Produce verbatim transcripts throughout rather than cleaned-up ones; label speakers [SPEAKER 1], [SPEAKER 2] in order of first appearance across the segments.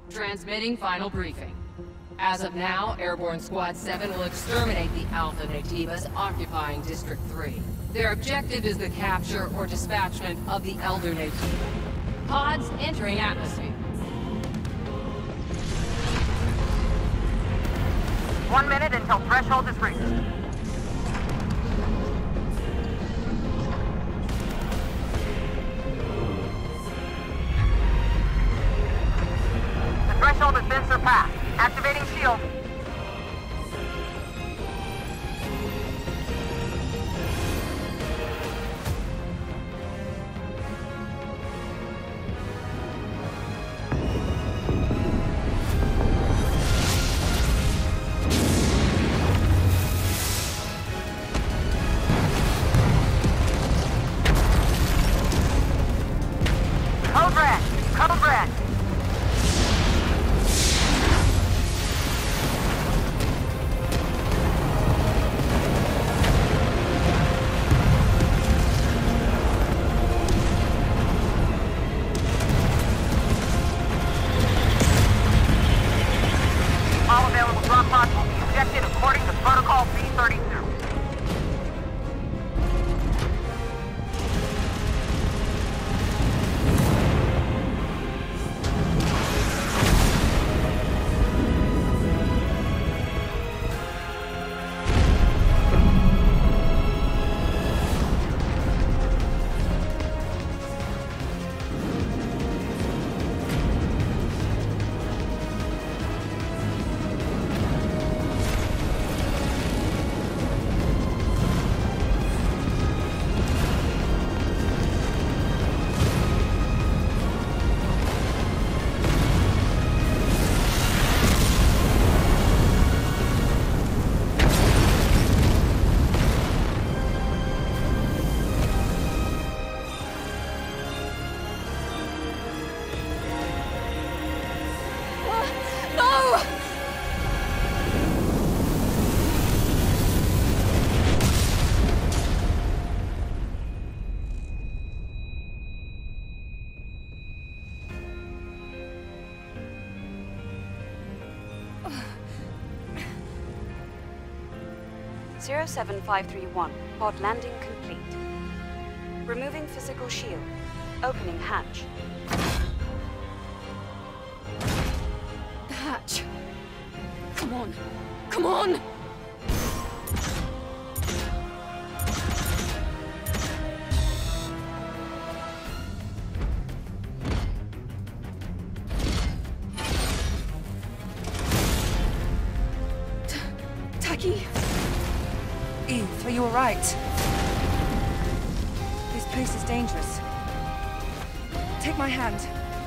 [SPEAKER 1] Transmitting final briefing. As of now, Airborne Squad seven will exterminate the Alpha Nativas occupying District three. Their objective is the capture or dispatchment of the Elder Nativa. Pods entering atmosphere.
[SPEAKER 2] One minute until threshold is reached. The threshold has been surpassed. Activating shield. Code red! Code red! All available drop pods will be ejected according to Protocol B thirty-two.
[SPEAKER 3] zero seven five three one, pod landing complete. Removing physical shield. Opening hatch.
[SPEAKER 4] The hatch. Come on. Come on! Taki?
[SPEAKER 5] Eve, are you alright? This place is dangerous. Take my hand.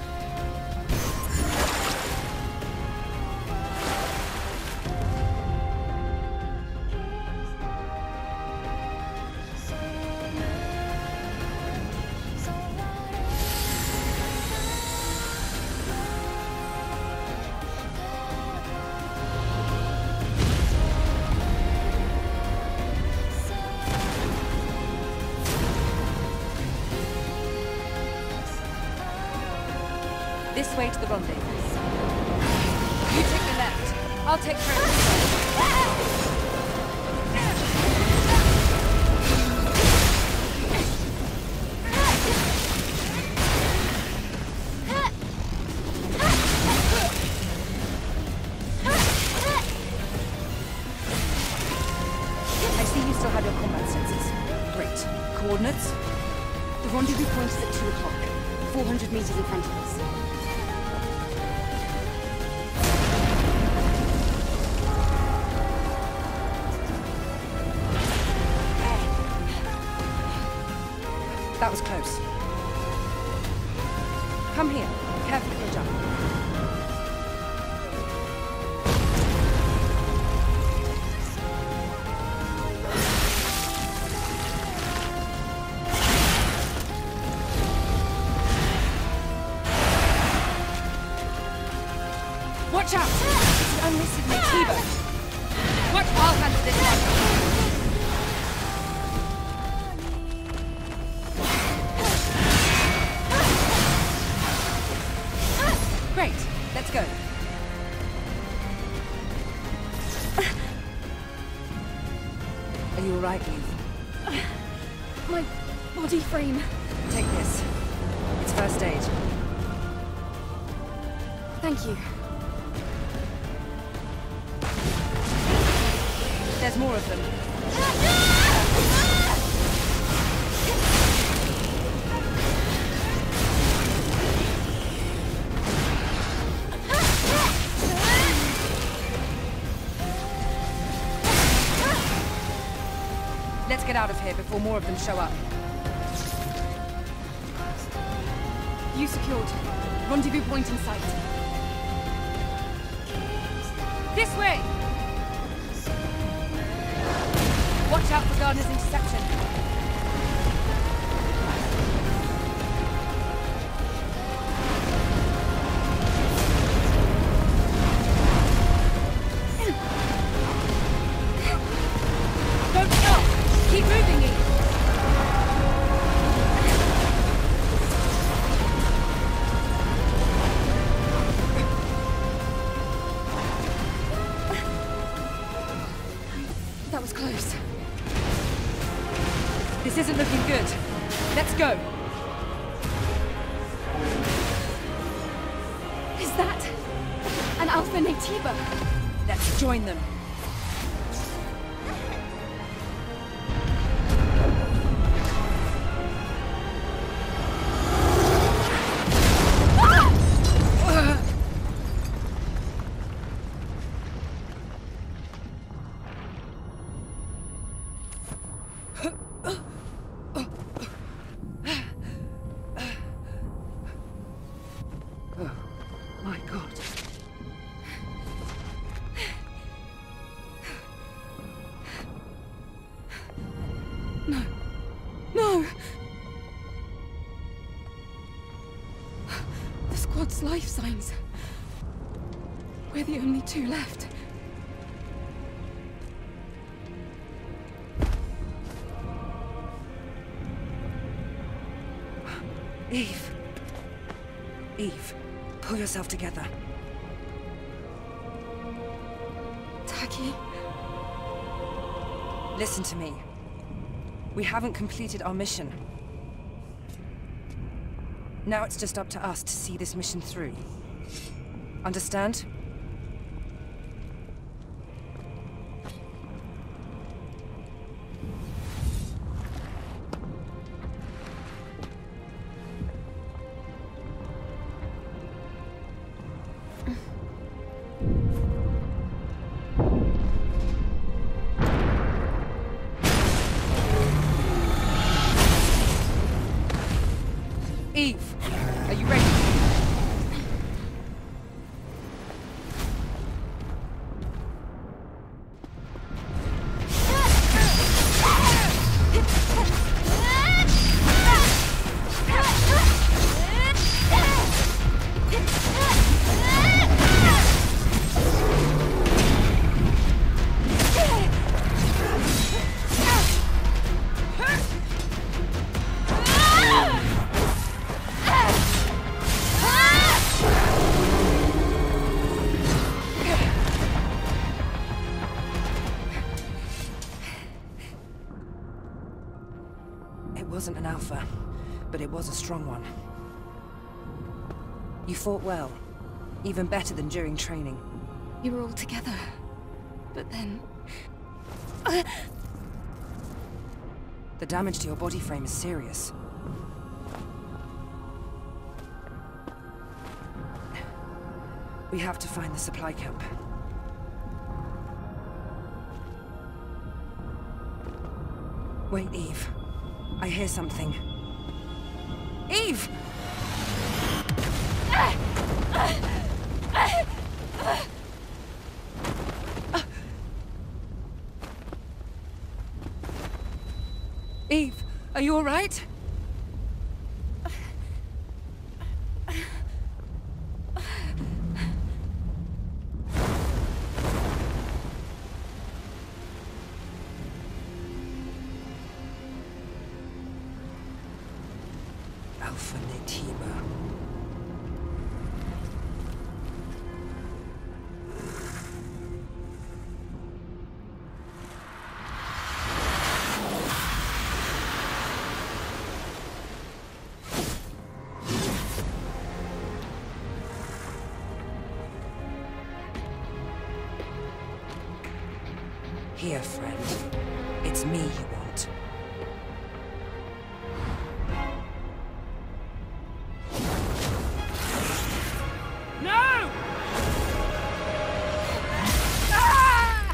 [SPEAKER 5] This way to the rendezvous. You take the left. I'll take Trent. I see you still have your combat sensors. Great. Coordinates?
[SPEAKER 4] The rendezvous point is at two o'clock. four hundred meters in front of us.
[SPEAKER 5] That was close. Come here. Careful with your jump. Watch out! It's an unlisted Nativa. Watch, I'll handle this one. Great. Let's go.
[SPEAKER 4] My body frame.
[SPEAKER 5] Take this. It's first aid.
[SPEAKER 4] Thank you.
[SPEAKER 5] There's more of them. Let's get out of here before more of them show up.
[SPEAKER 4] View secured. Rendezvous point in sight.
[SPEAKER 5] This way! Watch out for Gardner's interception. Don't stop! Keep moving, Eve!
[SPEAKER 4] That was close.
[SPEAKER 5] This isn't looking good. Let's go.
[SPEAKER 4] Is that an Alpha Naytiba?
[SPEAKER 5] Let's join them.
[SPEAKER 6] My God.
[SPEAKER 4] No. No! The squad's life signs. We're the only two left.
[SPEAKER 6] Eve. Eve, pull yourself together.
[SPEAKER 4] Taki?
[SPEAKER 6] Listen to me. We haven't completed our mission. Now it's just up to us to see this mission through. Understand?
[SPEAKER 5] Eve, are you ready?
[SPEAKER 6] It wasn't an alpha, but it was a strong one. You fought well, even better than during training.
[SPEAKER 4] We were all together. But then...
[SPEAKER 6] The damage to your body frame is serious. We have to find the supply camp. Wait, Eve. I hear something. Eve! Eve, are you all right? Alpha Naytiba. Here, friend. It's me you want.
[SPEAKER 5] No! Ah!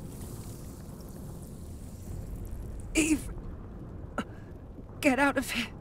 [SPEAKER 6] Eve! Get out of here.